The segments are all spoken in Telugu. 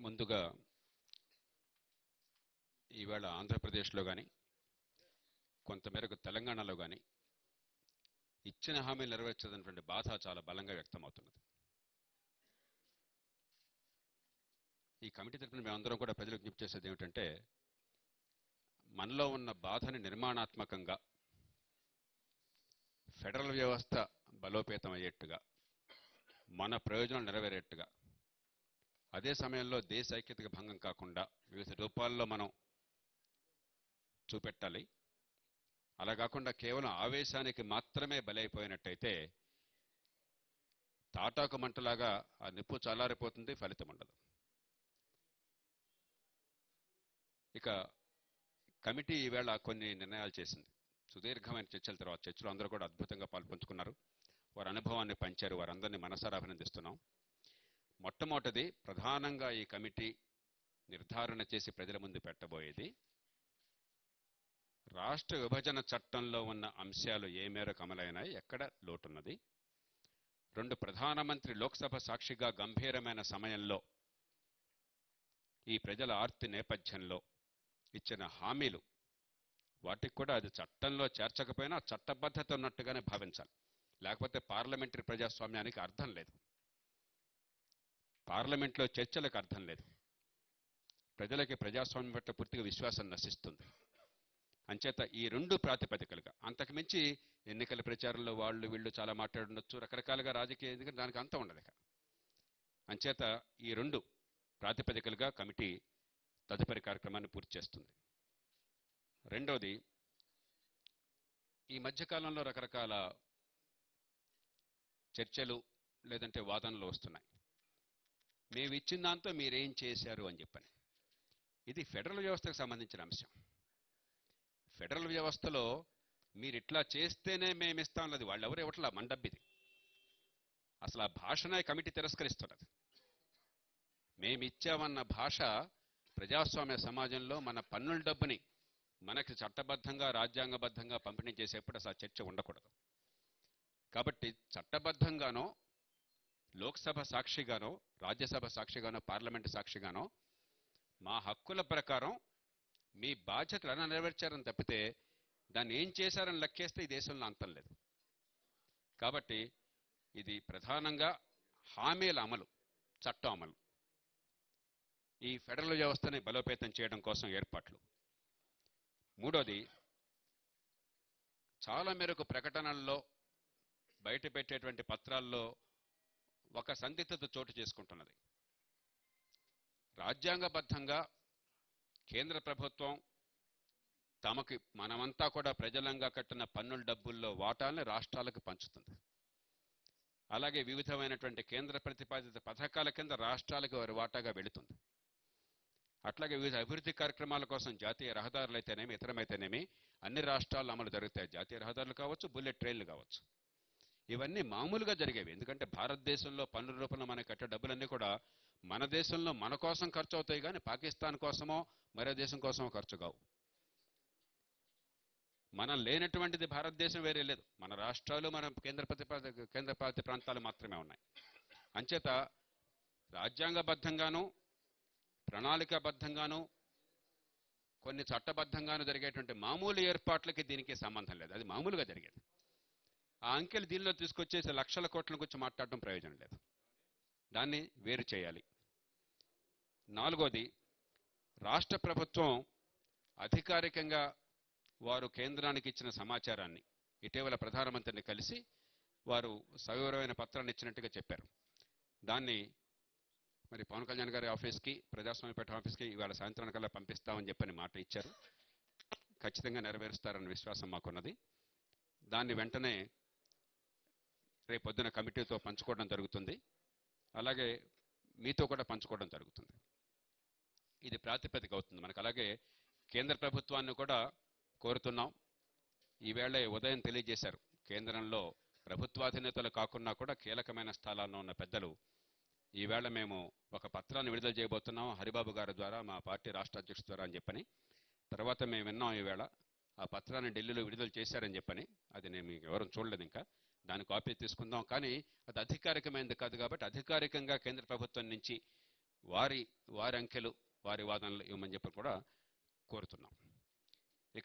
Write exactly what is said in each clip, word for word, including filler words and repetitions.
ముందుగా ఈవేళ ఆంధ్రప్రదేశ్లో కానీ కొంతమేరకు తెలంగాణలో కానీ ఇచ్చిన హామీలు నెరవేర్చదన్నటువంటి బాధ చాలా బలంగా వ్యక్తమవుతున్నది. ఈ కమిటీ తరఫున మేమందరం కూడా ప్రజలకు విజ్ఞప్తి చేసేది ఏమిటంటే, మనలో ఉన్న బాధని నిర్మాణాత్మకంగా ఫెడరల్ వ్యవస్థ బలోపేతం అయ్యేట్టుగా, మన ప్రయోజనాలు నెరవేరేట్టుగా, అదే సమయంలో దేశ ఐక్యతకు భంగం కాకుండా వివిధ రూపాల్లో మనం చూపెట్టాలి. అలా కాకుండా కేవలం ఆవేశానికి మాత్రమే బలైపోయినట్టయితే తాటాకు మంటలాగా ఆ నిప్పు చల్లారిపోతుంది, ఫలితం ఉండదు. ఇక కమిటీ ఈవేళ కొన్ని నిర్ణయాలు చేసింది. సుదీర్ఘమైన చర్చల తర్వాత, చర్చలు అందరూ కూడా అద్భుతంగా పాల్పంచుకున్నారు, వారి అనుభవాన్ని పంచారు, వారందరినీ మనసారా అభినందిస్తున్నాం. మొట్టమొదటిది, ప్రధానంగా ఈ కమిటీ నిర్ధారణ చేసి ప్రజల ముందు పెట్టబోయేది, రాష్ట్ర విభజన చట్టంలో ఉన్న అంశాలు ఏ మేరకు అమలైనాయి, ఎక్కడ లోటున్నది. రెండు, ప్రధానమంత్రి లోక్సభ సాక్షిగా గంభీరమైన సమయంలో ఈ ప్రజల ఆర్తి నేపథ్యంలో ఇచ్చిన హామీలు, వాటికి కూడా అది చట్టంలో చేర్చకపోయినా చట్టబద్ధత ఉన్నట్టుగానే భావించాలి. లేకపోతే పార్లమెంటరీ ప్రజాస్వామ్యానికి అర్థం లేదు, పార్లమెంట్లో చర్చలకు అర్థం లేదు, ప్రజలకి ప్రజాస్వామ్యం పట్ల పూర్తిగా విశ్వాసం నశిస్తుంది. అంచేత ఈ రెండు ప్రాతిపదికలుగా, అంతకుమించి ఎన్నికల ప్రచారంలో వాళ్ళు వీళ్ళు చాలా మాట్లాడుండొచ్చు, రకరకాలుగా రాజకీయ, ఎందుకంటే దానికి అంతం ఉండదు. అంచేత ఈ రెండు ప్రాతిపదికలుగా కమిటీ తదుపరి కార్యక్రమాన్ని పూర్తి చేస్తుంది. రెండోది, ఈ మధ్యకాలంలో రకరకాల చర్చలు లేదంటే వాదనలు వస్తున్నాయి, మేము ఇచ్చిన దాంతో మీరేం చేశారు అని చెప్పని. ఇది ఫెడరల్ వ్యవస్థకు సంబంధించిన అంశం. ఫెడరల్ వ్యవస్థలో మీరు ఇట్లా చేస్తేనే మేము ఇస్తాం లేదు, వాళ్ళు ఎవరు ఇవ్వట్లా, మన డబ్బిది. అసలు ఆ భాషనే కమిటీ తిరస్కరిస్తున్నది. మేమిచ్చామన్న భాష ప్రజాస్వామ్య సమాజంలో మన పన్నుల డబ్బుని మనకి చట్టబద్ధంగా రాజ్యాంగబద్ధంగా పంపిణీ చేసేప్పుడు అసలు చర్చ ఉండకూడదు. కాబట్టి చట్టబద్ధంగానో, లోక్సభ సాక్షిగానో, రాజ్యసభ సాక్షిగానో, పార్లమెంటు సాక్షిగానో మా హక్కుల ప్రకారం మీ బాధ్యతలు ఎలా నెరవేర్చారని తప్పితే దాన్ని ఏం చేశారని లెక్కేస్తే ఈ దేశంలో అంతం లేదు. కాబట్టి ఇది ప్రధానంగా హామీల అమలు, చట్టం అమలు, ఈ ఫెడరల్ వ్యవస్థని బలోపేతం చేయడం కోసం ఏర్పాట్లు. మూడోది, చాలా మేరకు ప్రకటనల్లో బయట పెట్టేటువంటి పత్రాల్లో ఒక సందిగ్ధత చోటు చేసుకుంటున్నది. రాజ్యాంగబద్ధంగా కేంద్ర ప్రభుత్వం తమకి, మనమంతా కూడా ప్రజలంగా కట్టిన పన్నుల డబ్బుల్లో వాటాలను రాష్ట్రాలకు పంచుతుంది. అలాగే వివిధమైనటువంటి కేంద్ర ప్రతిపాదిత పథకాల కింద రాష్ట్రాలకు వారి వాటాగా వెళుతుంది. అట్లాగే వివిధ అభివృద్ధి కార్యక్రమాల కోసం జాతీయ రహదారులు అయితేనేమి, ఇతరమైతేనేమి అన్ని రాష్ట్రాల్లో అమలు జరుగుతాయి. జాతీయ రహదారులు కావచ్చు, బుల్లెట్ ట్రైన్లు కావచ్చు, ఇవన్నీ మామూలుగా జరిగేవి. ఎందుకంటే భారతదేశంలో పన్నుల రూపంలో మనకి కట్టే డబ్బులన్నీ కూడా మన దేశంలో మన కోసం ఖర్చు అవుతాయి, కానీ పాకిస్తాన్ కోసమో మరో దేశం కోసమో ఖర్చు కావు. మనం లేనటువంటిది భారతదేశం వేరే లేదు, మన రాష్ట్రాలు, మన కేంద్ర ప్రతిపాదిత కేంద్ర పాలిత ప్రాంతాలు మాత్రమే ఉన్నాయి. అంచేత రాజ్యాంగబద్ధంగానూ ప్రణాళికాబద్ధంగానూ కొన్ని చట్టబద్ధంగానూ జరిగేటువంటి మామూలు ఏర్పాట్లకి దీనికి సంబంధం లేదు, అది మామూలుగా జరిగేది. ఆ అంకెలు దీనిలో తీసుకొచ్చేసి లక్షల కోట్ల గురించి మాట్లాడడం ప్రయోజనం లేదు, దాన్ని వేరు చేయాలి. నాలుగోది, రాష్ట్ర ప్రభుత్వం అధికారికంగా వారు కేంద్రానికి ఇచ్చిన సమాచారాన్ని ఇటీవల ప్రధానమంత్రిని కలిసి వారు సవివరమైన పత్రాన్ని ఇచ్చినట్టుగా చెప్పారు. దాన్ని మరి పవన్ కళ్యాణ్ గారి ఆఫీస్కి, ప్రజాస్వామ్యపేట ఆఫీస్కి ఇవాళ సాయంత్రానికల్లా పంపిస్తామని చెప్పని మాట ఇచ్చారు. ఖచ్చితంగా నెరవేరుస్తారన్న విశ్వాసం మాకున్నది. దాన్ని వెంటనే రేపొద్దున కమిటీతో పంచుకోవడం జరుగుతుంది, అలాగే మీతో కూడా పంచుకోవడం జరుగుతుంది. ఇది ప్రాతిపదిక అవుతుంది మనకు. అలాగే కేంద్ర ప్రభుత్వాన్ని కూడా కోరుతున్నాం. ఈవేళ ఉదయం తెలియజేశారు, కేంద్రంలో ప్రభుత్వాధినేతలు కాకుండా కూడా కీలకమైన స్థానాల్లో ఉన్న పెద్దలు, ఈవేళ మేము ఒక పత్రాన్ని విడుదల చేయబోతున్నాం హరిబాబు గారి ద్వారా, మా పార్టీ రాష్ట్ర అధ్యక్షుడు ద్వారా అని చెప్పని. తర్వాత మేము విన్నాం ఈవేళ ఆ పత్రాన్ని ఢిల్లీలో విడుదల చేశారని చెప్పని. అది నేను ఎవరూ చూడలేదు, ఇంకా దాని కాపీ తీసుకుందాం. కానీ అది అధికారికమైనది కాదు కాబట్టి అధికారికంగా కేంద్ర ప్రభుత్వం నుంచి వారి వారి అంకెలు వారి వాదనలు ఇవ్వమని చెప్పి కూడా కోరుతున్నాం. ఇక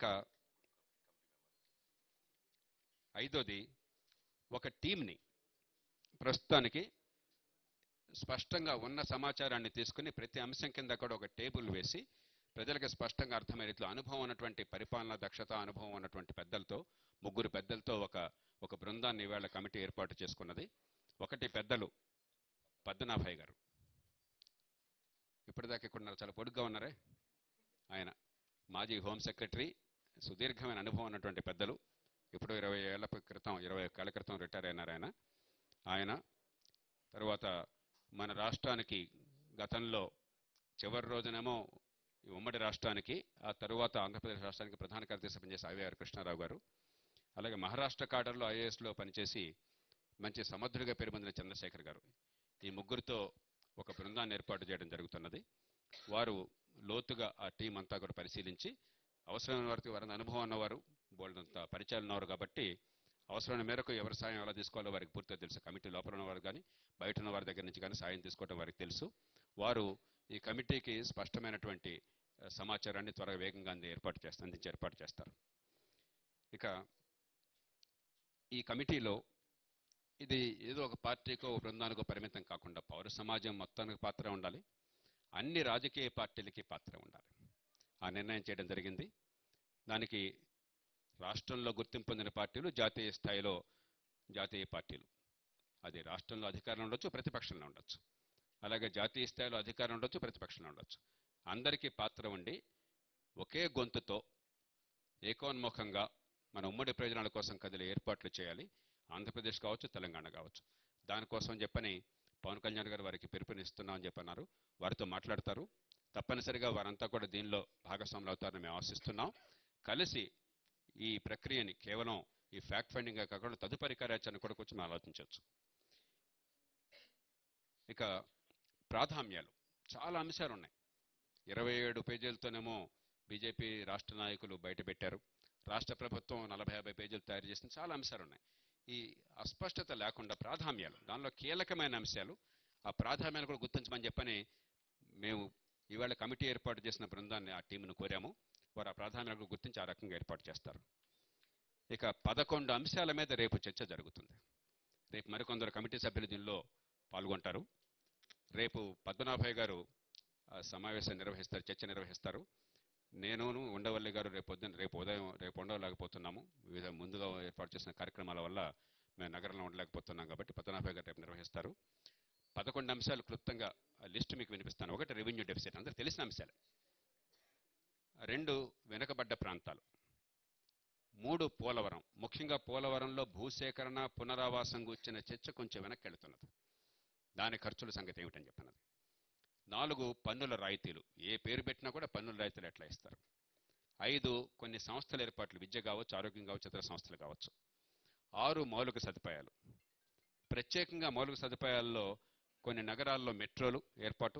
ఐదోది, ఒక టీంని ప్రస్తుతానికి స్పష్టంగా ఉన్న సమాచారాన్ని తీసుకుని ప్రతి అంశం కింద కూడా ఒక టేబుల్ వేసి ప్రజలకు స్పష్టంగా అర్థమయ్యే రీతిలో అనుభవం ఉన్నటువంటి పరిపాలనా దక్షత అనుభవం ఉన్నటువంటి పెద్దలతో, ముగ్గురు పెద్దలతో ఒక ఒక బృందాన్ని ఇవాళ కమిటీ ఏర్పాటు చేసుకున్నది. ఒకటి పెద్దలు పద్మనాభయ్య గారు, ఇప్పటిదాకా ఇక్కడ ఉన్నారు, చాలా పొడుగ్గా ఉన్నారే, ఆయన మాజీ హోం సెక్రటరీ, సుదీర్ఘమైన అనుభవం ఉన్నటువంటి పెద్దలు, ఇప్పుడు ఇరవై ఏళ్ల క్రితం ఇరవై ఒక్క ఏళ్ల క్రితం రిటైర్ అయినారు ఆయన. ఆయన తర్వాత మన రాష్ట్రానికి గతంలో చివరి రోజునేమో ఉమ్మడి రాష్ట్రానికి, ఆ తరువాత ఆంధ్రప్రదేశ్ రాష్ట్రానికి ప్రధాన కార్యదర్శి పనిచేసి ఐవీఆర్ కృష్ణారావు గారు, అలాగే మహారాష్ట్ర కాడర్లో ఐఏఎస్లో పనిచేసి మంచి సమర్థుడిగా పేరు పొందిన చంద్రశేఖర్ గారు. ఈ ముగ్గురితో ఒక బృందాన్ని ఏర్పాటు చేయడం జరుగుతున్నది. వారు లోతుగా ఆ టీం అంతా కూడా పరిశీలించి అవసరమైన వారికి వారి అనుభవం ఉన్నవారు, బోల్డంత పరిచయాలు ఉన్నవారు కాబట్టి అవసరమైన మేరకు ఎవరి సాయం ఎలా తీసుకోవాలో వారికి పూర్తిగా తెలుసు. కమిటీ లోపల ఉన్నవారు కానీ బయట ఉన్న వారి దగ్గర నుంచి కానీ సాయం తీసుకోవడం వారికి తెలుసు. వారు ఈ కమిటీకి స్పష్టమైనటువంటి సమాచారాన్ని త్వరగా వేగంగా అంది ఏర్పాటు చేస్తారు అందించి ఏర్పాటు చేస్తారు. ఇక ఈ కమిటీలో ఇది ఏదో ఒక పార్టీకో బృందానికో పరిమితం కాకుండా పౌర సమాజం మొత్తానికి పాత్ర ఉండాలి, అన్ని రాజకీయ పార్టీలకి పాత్ర ఉండాలి. ఆ నిర్ణయం చేయడం జరిగింది. దానికి రాష్ట్రంలో గుర్తింపు పొందిన పార్టీలు, జాతీయ స్థాయిలో జాతీయ పార్టీలు, అది రాష్ట్రంలో అధికారం ఉండొచ్చు, ప్రతిపక్షంలో ఉండొచ్చు, అలాగే జాతీయ స్థాయిలో అధికారం ఉండొచ్చు, ప్రతిపక్షంలో ఉండొచ్చు, అందరికీ పాత్ర ఉండి ఒకే గొంతుతో ఏకోన్ముఖంగా మన ఉమ్మడి ప్రయోజనాల కోసం కదిలే ఏర్పాట్లు చేయాలి. ఆంధ్రప్రదేశ్ కావచ్చు, తెలంగాణ కావచ్చు. దానికోసం చెప్పని పవన్ కళ్యాణ్ గారు వారికి పిలుపునిస్తున్నామని చెప్పన్నారు. వారితో మాట్లాడతారు. తప్పనిసరిగా వారంతా కూడా దీనిలో భాగస్వాములు అవుతారని మేము ఆశిస్తున్నాం. కలిసి ఈ ప్రక్రియని కేవలం ఈ ఫ్యాక్ట్ ఫైండింగ్ కాకుండా తదుపరి కార్యాచరణ కూడా కొంచెం ఆలోచించవచ్చు. ఇక ప్రాధాన్యాలు చాలా అంశాలు ఉన్నాయి. ఇరవై ఏడు పేజీలతోనేమో బీజేపీ రాష్ట్ర నాయకులు బయట పెట్టారు. రాష్ట్ర ప్రభుత్వం నలభై యాభై పేజీలు తయారు చేసిన చాలా అంశాలు ఉన్నాయి. ఈ అస్పష్టత లేకుండా ప్రాధాన్యాలు, దానిలో కీలకమైన అంశాలు, ఆ ప్రాధాన్యాలు కూడా గుర్తించమని చెప్పని మేము ఇవాళ కమిటీ ఏర్పాటు చేసిన బృందాన్ని, ఆ టీంను కోరాము. వారు ఆ ప్రాధాన్యాలు గుర్తించి ఆ రకంగా ఏర్పాటు చేస్తారు. ఇక పదకొండు అంశాల మీద రేపు చర్చ జరుగుతుంది. రేపు మరికొందరు కమిటీ సభ్యులు దీనిలో పాల్గొంటారు. రేపు పద్మనాభయ్య గారు సమావేశం నిర్వహిస్తారు, చర్చ నిర్వహిస్తారు. నేనును ఉండవల్లి గారు రేపు పొద్దున్న రేపు ఉదయం రేపు ఉండలేకపోతున్నాము. వివిధ ముందుగా ఏర్పాటు చేసిన కార్యక్రమాల వల్ల మేము నగరంలో ఉండలేకపోతున్నాం కాబట్టి పద్మనాభయ్య గారు రేపు నిర్వహిస్తారు. పదకొండు అంశాలు క్లుప్తంగా లిస్టు మీకు వినిపిస్తాను. ఒకటి రెవెన్యూ డెఫిసిట్, అందరూ తెలిసిన అంశాలు. రెండు వెనుకబడ్డ ప్రాంతాలు. మూడు పోలవరం, ముఖ్యంగా పోలవరంలో భూసేకరణ పునరావాసం గురించిన చర్చ కొంచెం వెనక్కి వెళుతున్నది. దాని ఖర్చుల సంగతి ఏమిటని చెప్పినది. నాలుగు పన్నుల రాయితీలు, ఏ పేరు పెట్టినా కూడా పన్నుల రాయితీలు ఎట్లా ఇస్తారు. ఐదు కొన్ని సంస్థల ఏర్పాట్లు, విద్య కావచ్చు, ఆరోగ్యం కావచ్చు, ఇతర సంస్థలు కావచ్చు. ఆరు మౌలిక సదుపాయాలు, ప్రత్యేకంగా మౌలిక సదుపాయాల్లో కొన్ని నగరాల్లో మెట్రోలు ఏర్పాటు,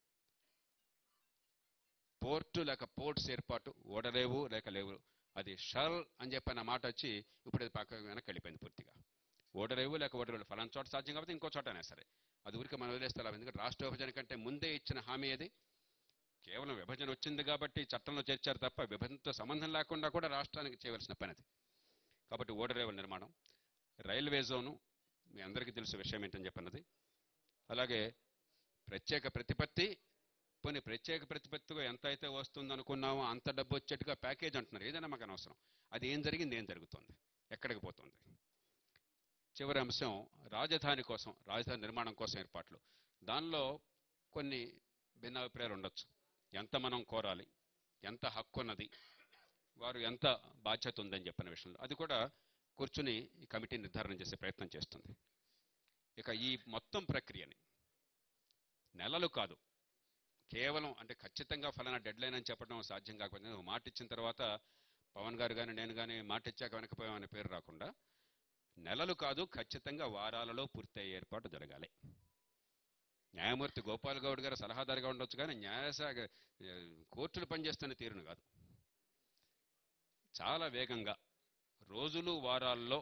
పోర్టు లేక పోర్ట్స్ ఏర్పాటు, ఓడలేవు లేక లేవు, అది షల్ అని చెప్పిన మాట వచ్చి ఇప్పుడు అది పక్క వెనక్కి వెళ్ళిపోయింది పూర్తిగా. ఓడలేవు లేక ఓడలేవు ఫలానా చోట సాధ్యం కాబట్టి ఇంకో చోట అయినా సరే అది ఊరికి మనం వదిలేస్తే, ఎందుకంటే రాష్ట్ర విభజన కంటే ముందే ఇచ్చిన హామీ అది. కేవలం విభజన వచ్చింది కాబట్టి చట్టంలో చేర్చారు తప్ప విభజనతో సంబంధం లేకుండా కూడా రాష్ట్రానికి చేయవలసిన పని అది. కాబట్టి ఓడరేవుల నిర్మాణం, రైల్వే జోను మీ అందరికీ తెలుసు విషయం ఏంటని చెప్పినది. అలాగే ప్రత్యేక ప్రతిపత్తి, పోనీ ప్రత్యేక ప్రతిపత్తిగా ఎంత అయితే వస్తుందనుకున్నామో అంత డబ్బు వచ్చేట్టుగా ప్యాకేజ్ అంటున్నారు. ఏదైనా మాకు అనవసరం, అది ఏం జరిగింది, ఏం జరుగుతుంది, ఎక్కడికి పోతుంది. చివరి అంశం రాజధాని కోసం, రాజధాని నిర్మాణం కోసం ఏర్పాట్లు. దానిలో కొన్ని భిన్నాభిప్రాయాలు ఉండొచ్చు. ఎంత మనం కోరాలి, ఎంత హక్కు ఉన్నది, వారు ఎంత బాధ్యత ఉందని చెప్పిన విషయంలో అది కూడా కూర్చుని ఈ కమిటీ నిర్ధారణ చేసే ప్రయత్నం చేస్తుంది. ఇక ఈ మొత్తం ప్రక్రియని నెలలు కాదు, కేవలం అంటే ఖచ్చితంగా ఫలానా డెడ్ లైన్ అని చెప్పడం సాధ్యం కాకపోతే, మాట ఇచ్చిన తర్వాత పవన్ గారు కానీ నేను కానీ మాట ఇచ్చాక వెనకపోయామనే పేరు రాకుండా నెలలు కాదు, ఖచ్చితంగా వారాలలో పూర్తయ్యే ఏర్పాటు జరగాలి. న్యాయమూర్తి గోపాల్ గౌడ్ గారు సలహాదారుగా ఉండొచ్చు కానీ న్యాయశాఖ కోర్టులు పనిచేస్తున్న తీరును కాదు. చాలా వేగంగా రోజులు వారాల్లో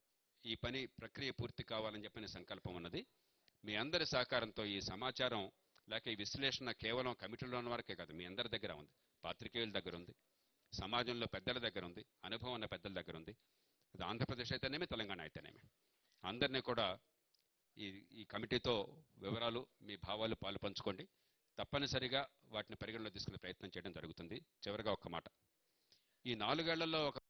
ఈ పని ప్రక్రియ పూర్తి కావాలని చెప్పిన సంకల్పం ఉన్నది. మీ అందరి సహకారంతో ఈ సమాచారం లేక ఈ విశ్లేషణ కేవలం కమిటీలో ఉన్న వరకే కాదు, మీ అందరి దగ్గర ఉంది, పాత్రికేయుల దగ్గర ఉంది, సమాజంలో పెద్దల దగ్గర ఉంది, అనుభవం ఉన్న పెద్దల దగ్గర ఉంది. అది ఆంధ్రప్రదేశ్ అయితేనేమి, తెలంగాణ అయితేనేమి, అందరినీ కూడా ఈ ఈ కమిటీతో వివరాలు, మీ భావాలు పాలు పంచుకోండి. తప్పనిసరిగా వాటిని పరిగణలో తీసుకునే ప్రయత్నం చేయడం జరుగుతుంది. చివరిగా ఒక్క మాట, ఈ నాలుగేళ్లలో ఒక